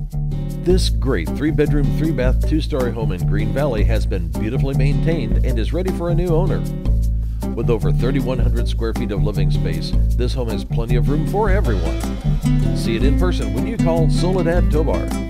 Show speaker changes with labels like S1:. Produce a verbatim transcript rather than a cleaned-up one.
S1: This great three-bedroom, three-bath, two-story home in Green Valley has been beautifully maintained and is ready for a new owner. With over thirty-one hundred square feet of living space, this home has plenty of room for everyone. See it in person when you call Soledad Tobar.